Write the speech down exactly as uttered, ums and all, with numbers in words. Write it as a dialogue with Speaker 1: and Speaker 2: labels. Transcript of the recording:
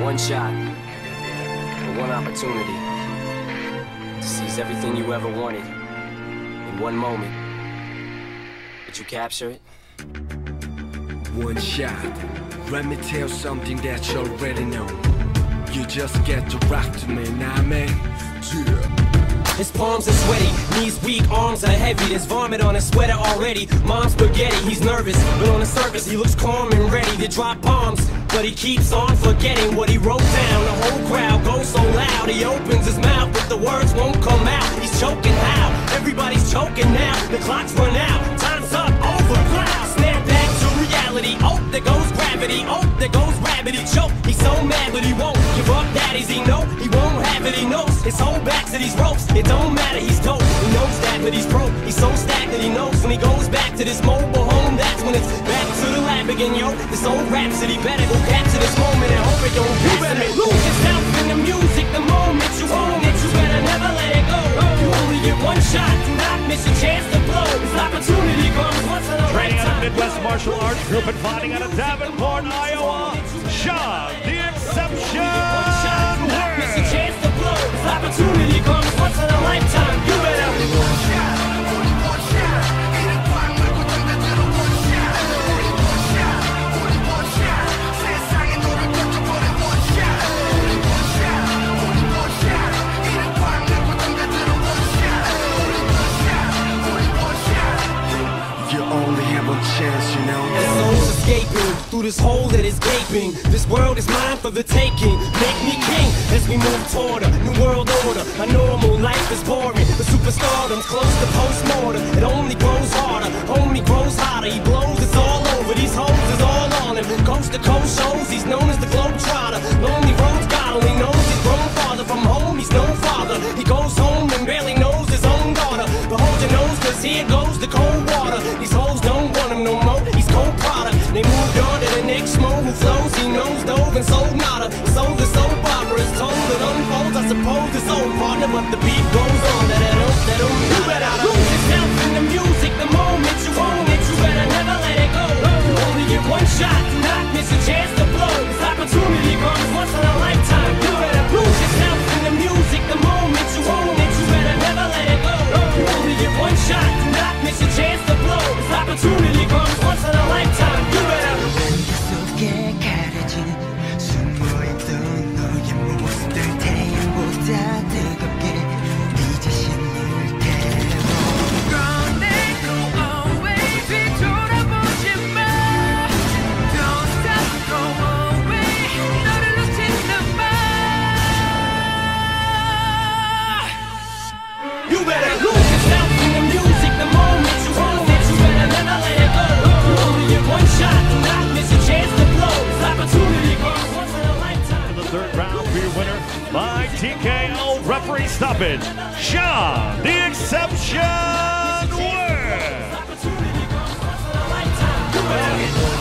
Speaker 1: One shot, or one opportunity to seize everything you ever wanted in one moment. Did you capture it?
Speaker 2: One shot. Let me tell something that you already know. You just get to rock to me, nah man. Yeah.
Speaker 3: His palms are sweaty, knees weak, arms are heavy. There's vomit on his sweater already. Mom's spaghetti, he's nervous, but on the surface he looks calm and ready to drop bombs. But he keeps on forgetting what he wrote down. The whole crowd goes so loud, he opens his mouth, but the words won't come out. He's choking how? Everybody's choking now. The clock's run out, time's up, over, cloud. Snap back to reality, oh, there goes gravity. Oh, there goes rabbit, he choke. He's so mad, but he won't give up, daddies, he know. He won't have it, he knows. His whole back to these ropes. It don't matter, he's dope. He knows that, but he's broke. He's so stacked that he knows when he goes back to this mobile home, that's when it's back to the lab again, yo. This old rhapsody better go capture this moment and hope it don't pass. You better lose yourself in the music the moment you own it. You better never let it go. You only get one shot, do not miss a chance to blow. This opportunity comes once in a
Speaker 4: Training out
Speaker 3: lifetime.
Speaker 4: of Midwest Martial Arts Group and fighting out of Davenport, Iowa, Sean the Exception
Speaker 3: Miss a chance to blow. This opportunity comes once in a lifetime. You better one shot.
Speaker 2: Chance, you know.
Speaker 3: His soul's escaping through this hole that is gaping. This world is mine for the taking. Make me king as we move toward a new world order. A normal life is boring, but superstardom's close to postmortem. It only grows harder, homie grows hotter. He blows, it's all over. These hoes is all on him. Coast to coast shows, he's known as the Globetrotter. Lonely roads, God only knows he's grown farther from home. He's no father. He goes home and barely knows his own daughter. But hold your nose, cause here goes the cold water. These hoes don't want him no more. He's cold product. They moved on to the next schmo who flows. He knows dove and sold nada. So the soap opera is told. It unfolds. I suppose it's old partner, but the beat goes on. That that don't, that don't. You better lose yourself in the music the moment you own it. You better never let it go. You only get one shot. Do not miss a chance to blow. This opportunity comes once in a lifetime. You better lose yourself in the music the moment you own it. You better never let it go. You only get one shot. Do not miss a chance to blow. This opportunity comes once in a lifetime. You better.
Speaker 5: 속에 가려진 숨어있던 너의 모습들 태양보다 뜨겁게 네 자신을 태워 Go away 뒤돌아보지 마 Don't stop, go away 너를 놓치는 마
Speaker 3: You better lose yourself in the music the moment you own it. You better never let it go. You only get one shot, do not miss a chance to blow. This opportunity comes once in a lifetime.
Speaker 4: the third round for your winner by T K O referee stoppage. Sean the Exception wins.
Speaker 3: This opportunity comes once in a lifetime. You better